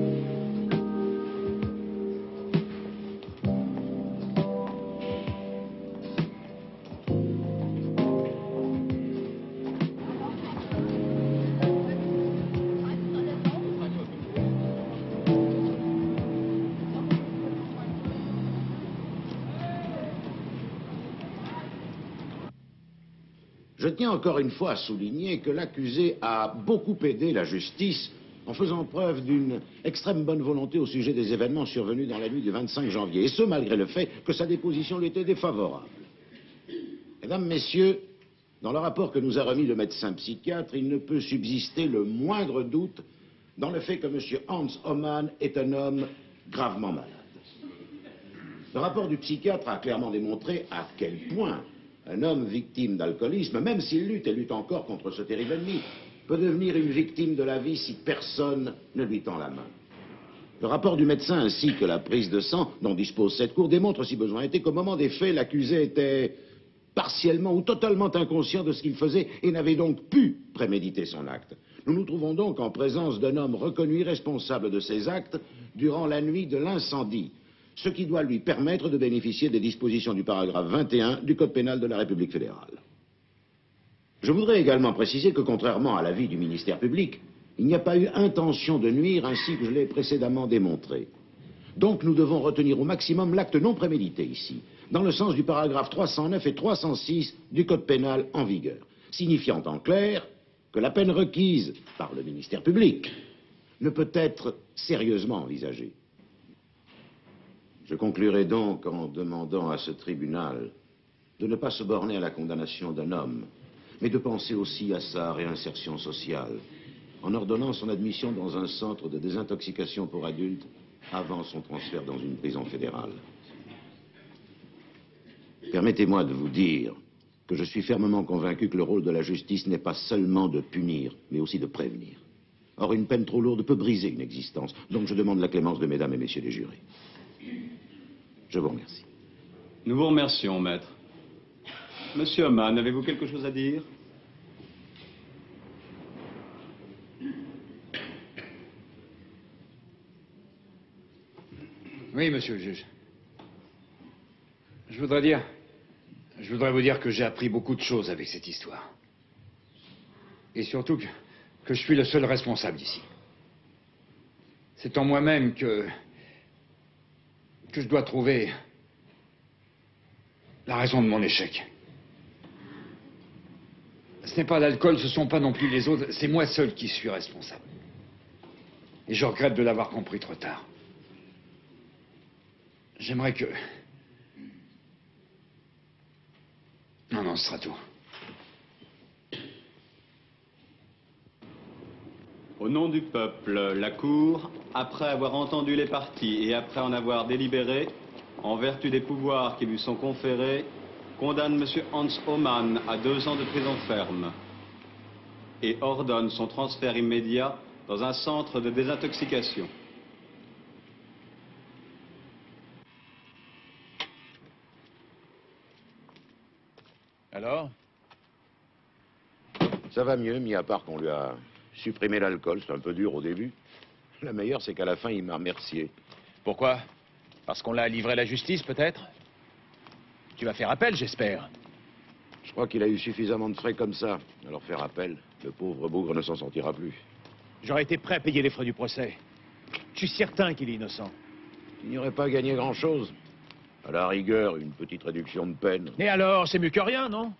Je tiens encore une fois à souligner que l'accusé a beaucoup aidé la justice en faisant preuve d'une extrême bonne volonté au sujet des événements survenus dans la nuit du vingt-cinq janvier, et ce malgré le fait que sa déposition lui était défavorable. Mesdames, Messieurs, dans le rapport que nous a remis le médecin psychiatre, il ne peut subsister le moindre doute dans le fait que M. Hans Oman est un homme gravement malade. Le rapport du psychiatre a clairement démontré à quel point un homme victime d'alcoolisme, même s'il lutte et lutte encore contre ce terrible ennemi, peut devenir une victime de la vie si personne ne lui tend la main. Le rapport du médecin ainsi que la prise de sang dont dispose cette cour démontrent, si besoin était, qu'au moment des faits, l'accusé était partiellement ou totalement inconscient de ce qu'il faisait et n'avait donc pu préméditer son acte. Nous nous trouvons donc en présence d'un homme reconnu responsable de ses actes durant la nuit de l'incendie, ce qui doit lui permettre de bénéficier des dispositions du paragraphe vingt et un du Code pénal de la République fédérale. Je voudrais également préciser que, contrairement à l'avis du ministère public, il n'y a pas eu intention de nuire ainsi que je l'ai précédemment démontré. Donc nous devons retenir au maximum l'acte non prémédité ici, dans le sens du paragraphe trois cent neuf et trois cent six du Code pénal en vigueur, signifiant en clair que la peine requise par le ministère public ne peut être sérieusement envisagée. Je conclurai donc en demandant à ce tribunal de ne pas se borner à la condamnation d'un homme, mais de penser aussi à sa réinsertion sociale, en ordonnant son admission dans un centre de désintoxication pour adultes avant son transfert dans une prison fédérale. Permettez-moi de vous dire que je suis fermement convaincu que le rôle de la justice n'est pas seulement de punir, mais aussi de prévenir. Or, une peine trop lourde peut briser une existence, donc je demande la clémence de mesdames et messieurs les jurés. Je vous remercie. Nous vous remercions, maître. Monsieur Oman, avez-vous quelque chose à dire? Oui, monsieur le juge. Je voudrais dire... Je voudrais vous dire que j'ai appris beaucoup de choses avec cette histoire. Et surtout que, que je suis le seul responsable ici. C'est en moi-même que... que je dois trouver la raison de mon échec. Ce n'est pas l'alcool, ce sont pas non plus les autres, c'est moi seul qui suis responsable. Et je regrette de l'avoir compris trop tard. J'aimerais que... Non, non, ce sera tout. Au nom du peuple, la Cour, après avoir entendu les parties et après en avoir délibéré, en vertu des pouvoirs qui lui sont conférés, condamne M. Hans Hohmann à deux ans de prison ferme et ordonne son transfert immédiat dans un centre de désintoxication. Alors? Ça va mieux, mis à part qu'on lui a supprimé l'alcool. C'est un peu dur au début. Le meilleur, c'est qu'à la fin, il m'a remercié. Pourquoi? Parce qu'on l'a livré à la justice, peut-être? Tu vas faire appel, j'espère. Je crois qu'il a eu suffisamment de frais comme ça. Alors faire appel, le pauvre bougre ne s'en sortira plus. J'aurais été prêt à payer les frais du procès. Je suis certain qu'il est innocent. Il n'y aurait pas gagné grand-chose. À la rigueur, une petite réduction de peine. Et alors, c'est mieux que rien, non?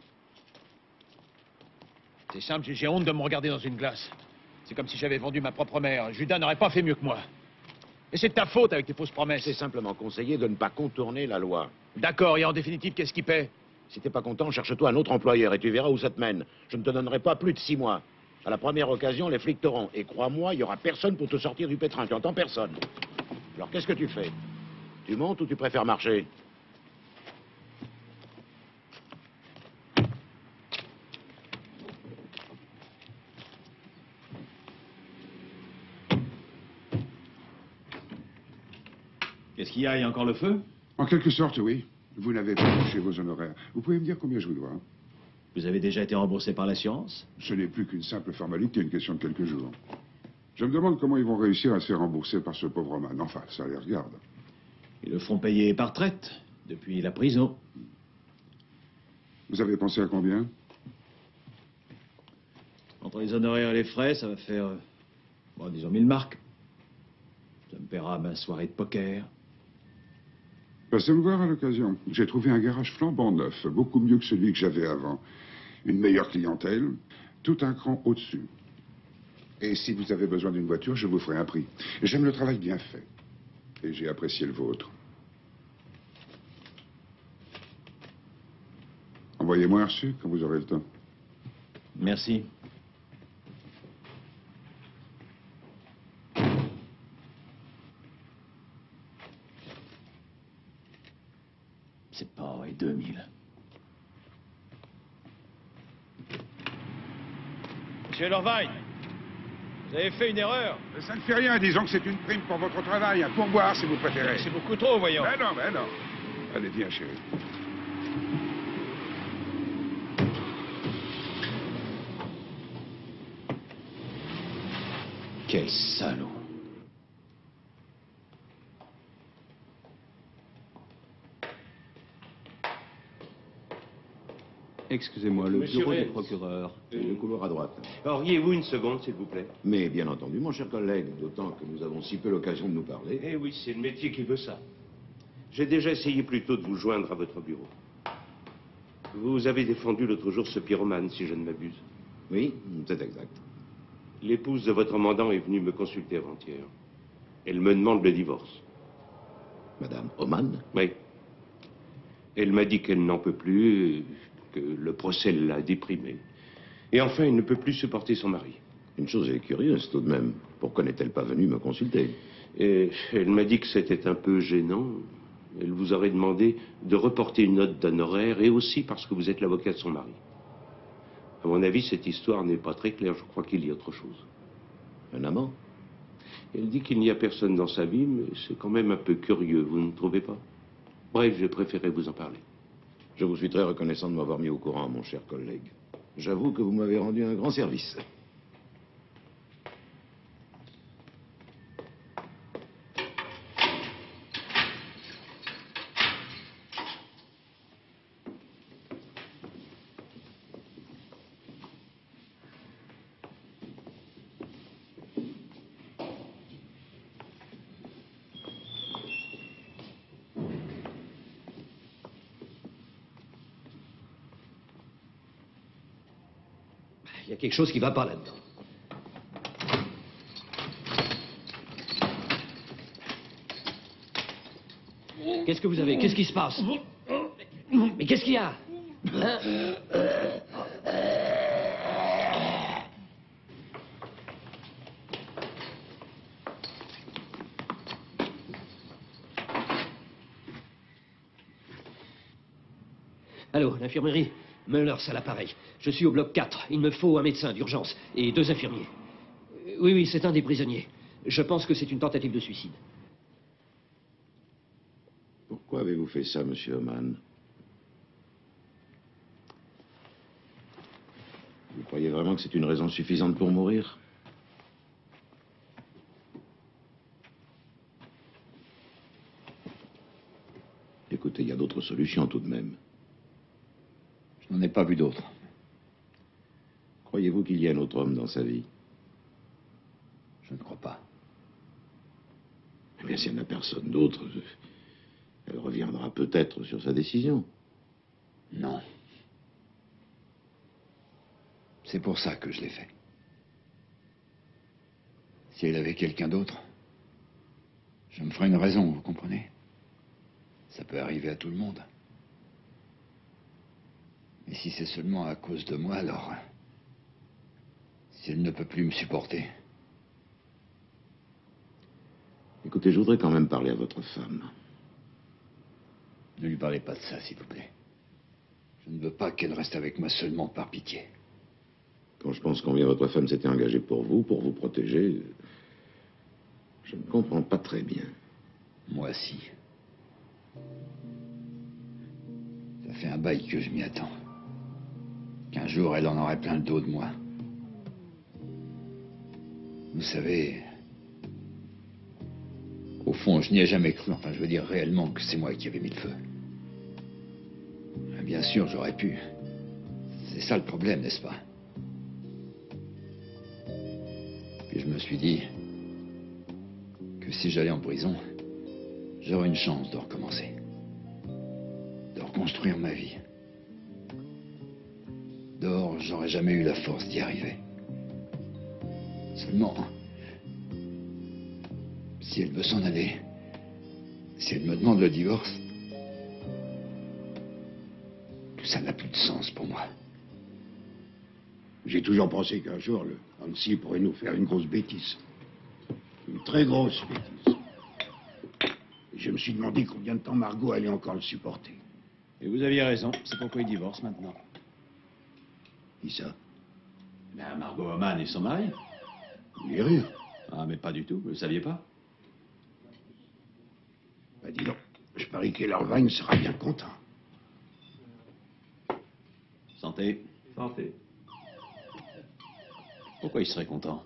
C'est simple, j'ai honte de me regarder dans une glace. C'est comme si j'avais vendu ma propre mère. Judas n'aurait pas fait mieux que moi. Et c'est de ta faute avec tes fausses promesses. C'est simplement conseillé de ne pas contourner la loi. D'accord, et en définitive, qu'est-ce qui paie? Si t'es pas content, cherche-toi un autre employeur et tu verras où ça te mène. Je ne te donnerai pas plus de six mois. À la première occasion, les flics t'auront. Et crois-moi, il n'y aura personne pour te sortir du pétrin. Tu entends personne. Alors qu'est-ce que tu fais? Tu montes ou tu préfères marcher? Qu'est-ce qu'il y a? Il y a encore le feu? En quelque sorte, oui. Vous n'avez pas touché vos honoraires. Vous pouvez me dire combien je vous dois? Vous avez déjà été remboursé par l'assurance? Ce n'est plus qu'une simple formalité, une question de quelques jours. Je me demande comment ils vont réussir à se faire rembourser par ce pauvre homme. Enfin, ça les regarde. Ils le feront payer par traite, depuis la prison. Vous avez pensé à combien? Entre les honoraires et les frais, ça va faire, euh, bon, disons mille marques. Ça me paiera ma soirée de poker. Passez me voir à l'occasion. J'ai trouvé un garage flambant neuf, beaucoup mieux que celui que j'avais avant. Une meilleure clientèle, tout un cran au-dessus. Et si vous avez besoin d'une voiture, je vous ferai un prix. J'aime le travail bien fait. Et j'ai apprécié le vôtre. Envoyez-moi un reçu quand vous aurez le temps. Merci. C'est pas vrai, deux mille. Monsieur Lorvagne, vous avez fait une erreur. Mais ça ne fait rien, disons que c'est une prime pour votre travail, un pourboire si vous préférez. C'est beaucoup trop, voyons. Ben non, ben non. Allez, viens, chérie. Quel salaud. Excusez-moi, le Monsieur bureau Reyes. du procureur. Le couloir à droite. Auriez-vous une seconde, s'il vous plaît? Mais bien entendu, mon cher collègue, d'autant que nous avons si peu l'occasion de nous parler. Eh oui, c'est le métier qui veut ça. J'ai déjà essayé plus tôt de vous joindre à votre bureau. Vous avez défendu l'autre jour ce pyromane, si je ne m'abuse. Oui, c'est exact. L'épouse de votre mandant est venue me consulter avant-hier. Elle me demande le divorce. Madame Oman? Oui. Elle m'a dit qu'elle n'en peut plus, que le procès l'a déprimée. Et enfin, elle ne peut plus supporter son mari. Une chose est curieuse tout de même. Pourquoi n'est-elle pas venue me consulter? Et elle m'a dit que c'était un peu gênant. Elle vous aurait demandé de reporter une note d'honoraire et aussi parce que vous êtes l'avocat de son mari. À mon avis, cette histoire n'est pas très claire. Je crois qu'il y a autre chose. Un amant? Elle dit qu'il n'y a personne dans sa vie, mais c'est quand même un peu curieux, vous ne trouvez pas? Bref, j'ai préféré vous en parler. Je vous suis très reconnaissant de m'avoir mis au courant, mon cher collègue. J'avoue que vous m'avez rendu un grand service. Il y a quelque chose qui va pas là-dedans. Qu'est-ce que vous avez? Qu'est-ce qui se passe? Mais qu'est-ce qu'il y a? Hein? Allô, l'infirmerie? Mullers à l'appareil. Je suis au bloc quatre. Il me faut un médecin d'urgence et deux infirmiers. Euh, Oui, oui, c'est un des prisonniers. Je pense que c'est une tentative de suicide. Pourquoi avez-vous fait ça, monsieur Oman? Vous croyez vraiment que c'est une raison suffisante pour mourir? Écoutez, il y a d'autres solutions tout de même. Je n'en ai pas vu d'autres. Croyez-vous qu'il y ait un autre homme dans sa vie? Je ne crois pas. Eh bien, s'il n'y en a personne d'autre, elle reviendra peut-être sur sa décision. Non. C'est pour ça que je l'ai fait. Si elle avait quelqu'un d'autre, je me ferais une raison, vous comprenez? Ça peut arriver à tout le monde. Mais si c'est seulement à cause de moi, alors... Si elle ne peut plus me supporter... Écoutez, je voudrais quand même parler à votre femme. Ne lui parlez pas de ça, s'il vous plaît. Je ne veux pas qu'elle reste avec moi seulement par pitié. Quand je pense combien votre femme s'était engagée pour vous, pour vous protéger, je ne comprends pas très bien. Moi, si. Ça fait un bail que je m'y attends. Qu'un jour, elle en aurait plein le dos de moi. Vous savez... Au fond, je n'y ai jamais cru, enfin, je veux dire réellement que c'est moi qui avais mis le feu. Bien sûr, j'aurais pu. C'est ça le problème, n'est-ce pas? Puis je me suis dit que si j'allais en prison, j'aurais une chance de recommencer. De reconstruire ma vie. Dehors, j'aurais jamais eu la force d'y arriver. Seulement... Si elle veut s'en aller, si elle me demande le divorce, tout ça n'a plus de sens pour moi. J'ai toujours pensé qu'un jour, le Hansi pourrait nous faire une grosse bêtise. Une très grosse bêtise. Et je me suis demandé combien de temps Margot allait encore le supporter. Et vous aviez raison, c'est pourquoi il divorce maintenant. Qui ça? Ben, Margot Oman et son mari. Vous voulez rire? Ah, mais pas du tout, vous le saviez pas? Bah dis donc, je parie qu'Ellerwein sera bien content. Santé. Santé. Pourquoi il serait content?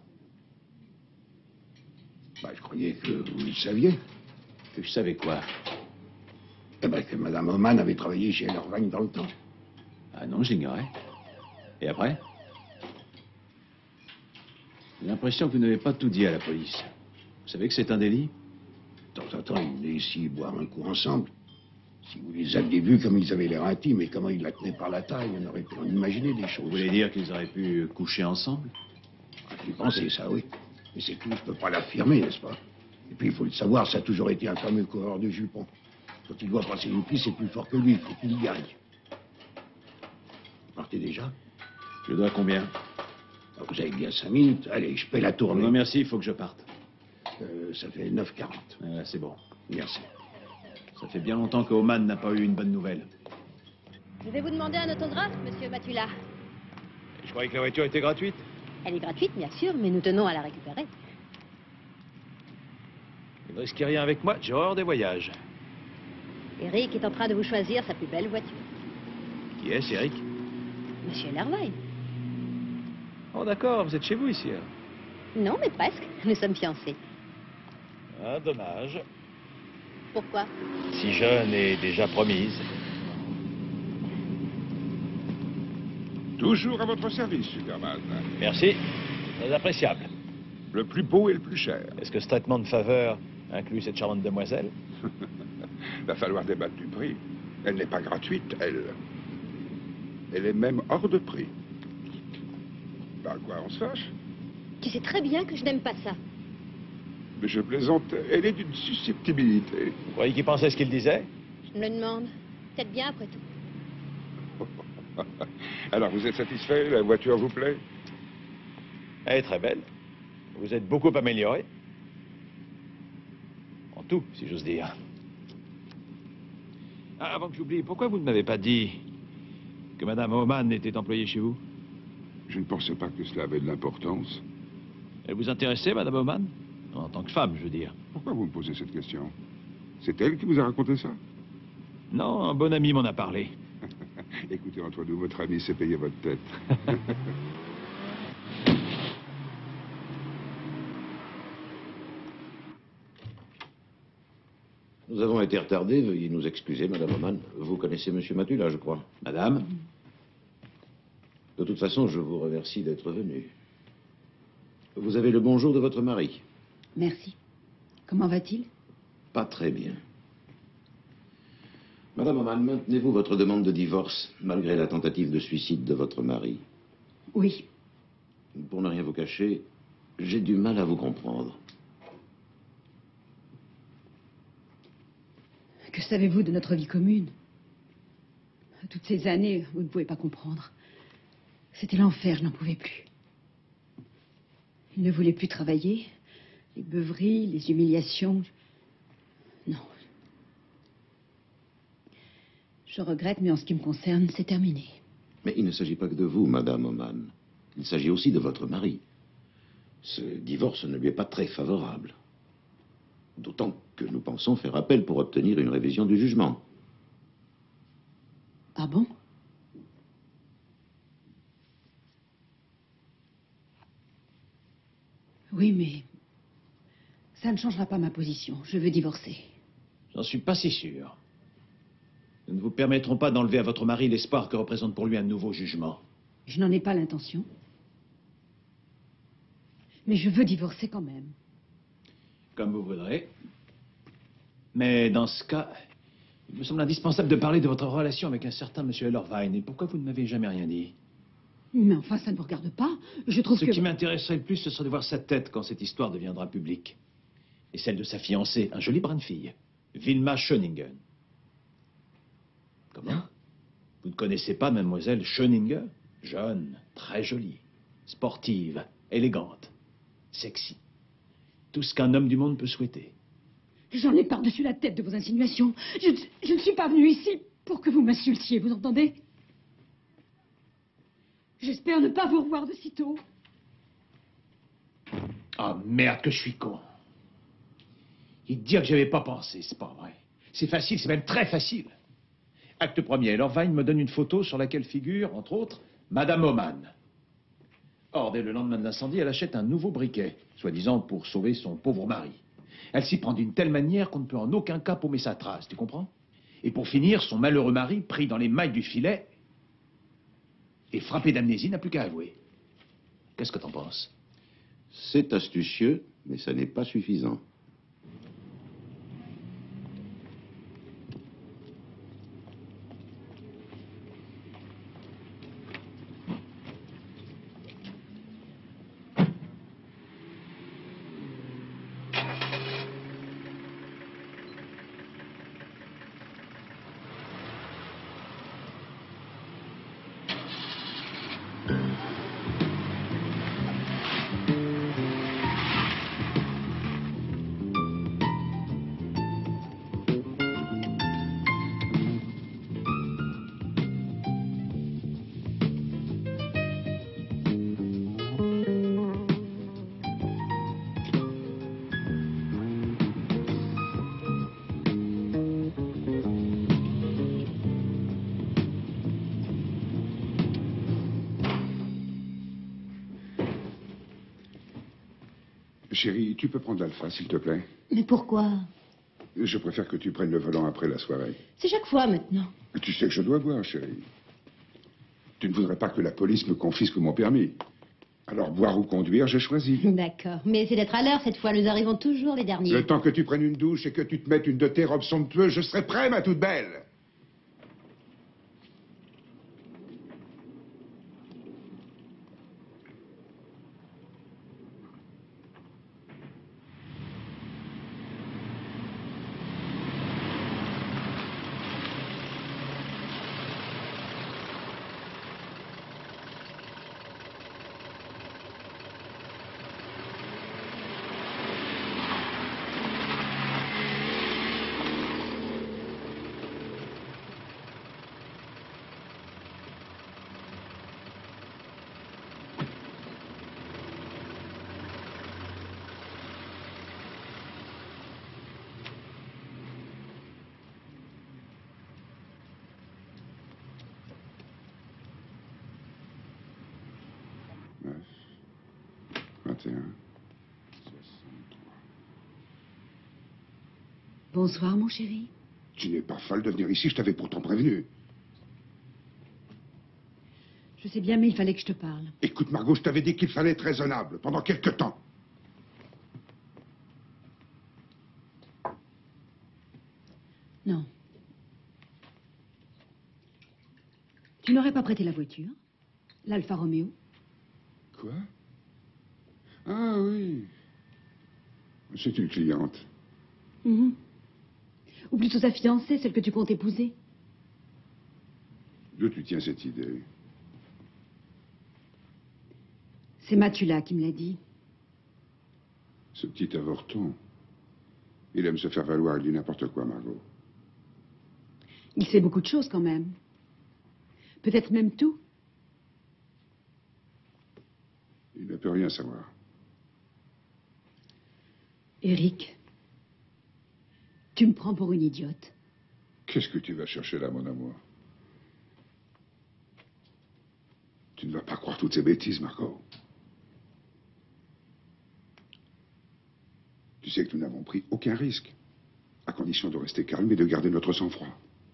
Bah, je croyais que vous le saviez. Que je savais quoi? Eh ben, que Madame Oman avait travaillé chez Ellerwein dans le temps. Ah non, je l'ignorais. Et après? J'ai l'impression que vous n'avez pas tout dit à la police. Vous savez que c'est un délit? De temps en temps, ils venaient ici boire un coup ensemble. Si vous les aviez vus comme ils avaient l'air intimes et comment ils la tenaient par la taille, on aurait pu en imaginer des choses. Vous voulez dire qu'ils auraient pu coucher ensemble? J'ai pensé ça, oui. Mais c'est que je ne peux pas l'affirmer, n'est-ce pas? Et puis, il faut le savoir, ça a toujours été un fameux coureur de jupons. Quand il doit passer une fille, c'est plus fort que lui, il faut qu'il y gagne. Vous partez déjà? Je dois combien? Alors, vous avez bien cinq minutes. Allez, je paie la tournée. Non, merci, il faut que je parte. Euh, ça fait neuf heures quarante. Euh, c'est bon. Merci. Ça fait bien longtemps que Oman n'a pas eu une bonne nouvelle. Je vais vous demander un autographe, monsieur Matula. Je croyais que la voiture était gratuite. Elle est gratuite, bien sûr, mais nous tenons à la récupérer. Vous ne risquez rien avec moi, j'ai horreur des voyages. Eric est en train de vous choisir sa plus belle voiture. Qui est-ce, Eric? Monsieur Lerwein. Oh d'accord, vous êtes chez vous ici. alors. Non, mais presque. Nous sommes fiancés. Ah, dommage. Pourquoi? Si jeune et déjà promise. Toujours à votre service, Superman. Merci, très appréciable. Le plus beau et le plus cher. Est-ce que ce traitement de faveur inclut cette charmante demoiselle? Va falloir débattre du prix. Elle n'est pas gratuite, elle. Elle est même hors de prix. Bah quoi, on se fâche? Tu sais très bien que je n'aime pas ça. Mais je plaisante, elle est d'une susceptibilité. Vous croyez qu'il pensait ce qu'il disait? Je me le demande. Peut-être bien après tout. Alors, vous êtes satisfait? La voiture vous plaît? Elle est très belle. Vous êtes beaucoup amélioré. En tout, si j'ose dire. Ah, avant que j'oublie, pourquoi vous ne m'avez pas dit que Madame Oman était employée chez vous? Je ne pensais pas que cela avait de l'importance. Elle vous intéressait, Madame Oman? En tant que femme, je veux dire. Pourquoi vous me posez cette question? C'est elle qui vous a raconté ça? Non, un bon ami m'en a parlé. Écoutez, entre nous, votre ami s'est payé votre tête. Nous avons été retardés, veuillez nous excuser, Madame Oman. Vous connaissez Monsieur Matula, je crois. Madame? De toute façon, je vous remercie d'être venu. Vous avez le bonjour de votre mari. Merci. Comment va-t-il? Pas très bien. Madame Oman, maintenez-vous votre demande de divorce, malgré la tentative de suicide de votre mari? Oui. Pour ne rien vous cacher, j'ai du mal à vous comprendre. Que savez-vous de notre vie commune? Toutes ces années, vous ne pouvez pas comprendre. C'était l'enfer, je n'en pouvais plus. Il ne voulait plus travailler. Les beuveries, les humiliations. Non. Je regrette, mais en ce qui me concerne, c'est terminé. Mais il ne s'agit pas que de vous, Madame Oman. Il s'agit aussi de votre mari. Ce divorce ne lui est pas très favorable. D'autant que nous pensons faire appel pour obtenir une révision du jugement. Ah bon? Oui, mais ça ne changera pas ma position. Je veux divorcer. J'en suis pas si sûr. Nous ne vous permettrons pas d'enlever à votre mari l'espoir que représente pour lui un nouveau jugement. Je n'en ai pas l'intention. Mais je veux divorcer quand même. Comme vous voudrez. Mais dans ce cas, il me semble indispensable de parler de votre relation avec un certain Monsieur Ellerwein. Et pourquoi vous ne m'avez jamais rien dit? Mais enfin, ça ne vous regarde pas. Je trouve Ce que... qui m'intéresserait le plus, ce serait de voir sa tête quand cette histoire deviendra publique. Et celle de sa fiancée, un joli brin de fille, Wilma Schöninger. Comment? Vous ne connaissez pas Mademoiselle Schöninger? Jeune, très jolie, sportive, élégante, sexy. Tout ce qu'un homme du monde peut souhaiter. J'en ai par-dessus la tête de vos insinuations. Je, je ne suis pas venue ici pour que vous m'insultiez, vous entendez? J'espère ne pas vous revoir de sitôt. Ah, merde, que je suis con. Et dire que j'avais pas pensé, c'est pas vrai. C'est facile, c'est même très facile. Acte premier, Ellerwein me donne une photo sur laquelle figure, entre autres, Madame Oman. Or, dès le lendemain de l'incendie, elle achète un nouveau briquet, soi-disant pour sauver son pauvre mari. Elle s'y prend d'une telle manière qu'on ne peut en aucun cas paumer sa trace, tu comprends? Et pour finir, son malheureux mari, pris dans les mailles du filet, et frappé d'amnésie, n'a plus qu'à avouer. Qu'est-ce que t'en penses? C'est astucieux, mais ça n'est pas suffisant. Chérie, tu peux prendre l'Alpha, s'il te plaît? Mais pourquoi? Je préfère que tu prennes le volant après la soirée. C'est chaque fois maintenant. Tu sais que je dois boire, chérie. Tu ne voudrais pas que la police me confisque mon permis. Alors, boire ou conduire, j'ai choisi. D'accord. Mais c'est d'être à l'heure cette fois. Nous arrivons toujours les derniers. Le temps que tu prennes une douche et que tu te mettes une de tes robes somptueuses, je serai prêt, ma toute belle. vingt et un, soixante-trois. Bonsoir, mon chéri. Tu n'es pas folle de venir ici, je t'avais pourtant prévenu. Je sais bien, mais il fallait que je te parle. Écoute, Margot, je t'avais dit qu'il fallait être raisonnable, pendant quelque temps. Non. Tu n'aurais pas prêté la voiture? L'Alfa Romeo? Quoi? Ah oui. C'est une cliente. Mhm. Ou plutôt ta fiancée, celle que tu comptes épouser. D'où tu tiens cette idée? C'est Matula qui me l'a dit. Ce petit avorton. Il aime se faire valoir, il dit n'importe quoi, Margot. Il sait beaucoup de choses quand même. Peut-être même tout. Il ne peut rien savoir. Eric, tu me prends pour une idiote. Qu'est-ce que tu vas chercher là, mon amour? Tu ne vas pas croire toutes ces bêtises, Margot. Tu sais que nous n'avons pris aucun risque, à condition de rester calme et de garder notre sang-froid.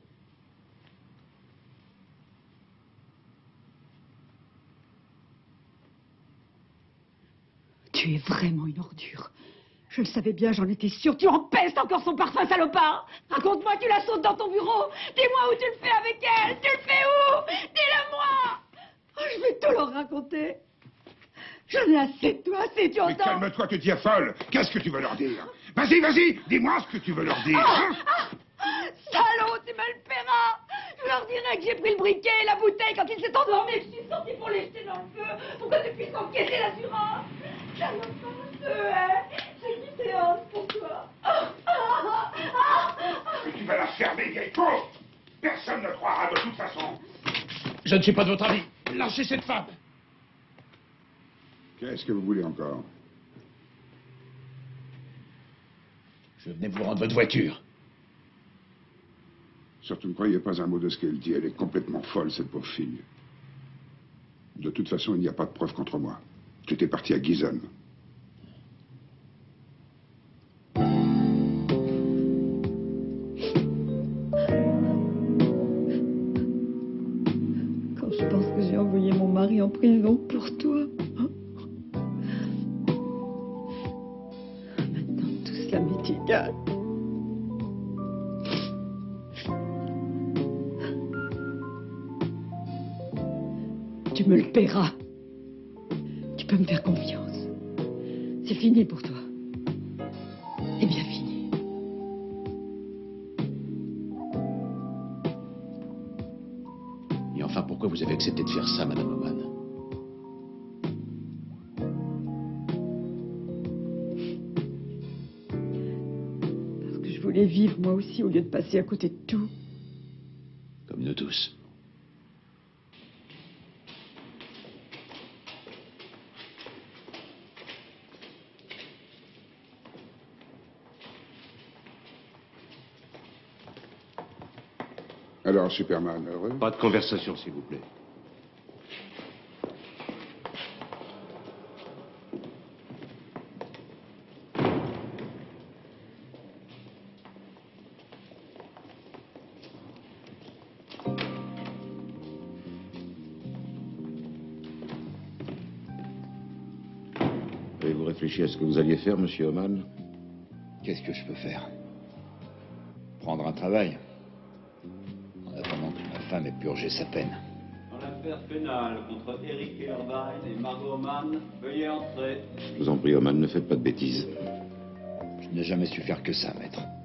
Tu es vraiment une ordure. Je le savais bien, j'en étais sûre. Tu empestes encore son parfum, salopard. Raconte-moi, tu la sautes dans ton bureau. Dis-moi où tu le fais avec elle. Tu le fais où? Dis-le-moi. Oh, je vais tout leur raconter. J'en ai assez de toi, assez, tu entends? Mais calme-toi, tu deviens folle. Qu'est-ce que tu veux leur dire? Vas-y, vas-y, dis-moi ce que tu veux leur dire. Ah, Hein? ah, salaud, tu me le paieras. Je leur dirai que j'ai pris le briquet et la bouteille quand il s'est endormi et que je suis sorti pour les jeter dans le feu pour que tu puisses encaisser l'assurance. J'avais pas ce, hein. J'ai quitté Hans pour toi. Ah, ah, ah, ah. Mais tu vas la fermer, vieille con. Personne ne croira de toute façon. Je ne suis pas de votre avis. Lâchez cette femme. Qu'est-ce que vous voulez encore? Je venais vous rendre votre voiture. Surtout ne croyez pas un mot de ce qu'elle dit. Elle est complètement folle, cette pauvre fille. De toute façon, il n'y a pas de preuve contre moi. J'étais parti à Gießen. Quand je pense que j'ai envoyé mon mari en prison pour toi. Hein? Maintenant, tout cela m'est égal. Tu me le paieras. Tu peux me faire confiance. C'est fini pour toi. C'est bien fini. Et enfin, pourquoi vous avez accepté de faire ça, Madame Oman? Parce que je voulais vivre moi aussi au lieu de passer à côté de tout. Comme nous tous. Alors, Superman, heureux? Pas de conversation, s'il vous plaît. Avez-vous réfléchi à ce que vous alliez faire, monsieur Oman? Qu'est-ce que je peux faire? Prendre un travail. En attendant que ma femme ait purgé sa peine. Dans l'affaire pénale contre Eric Irvine et Margot Oman, veuillez entrer. Je vous en prie, Oman, ne faites pas de bêtises. Je n'ai jamais su faire que ça, maître.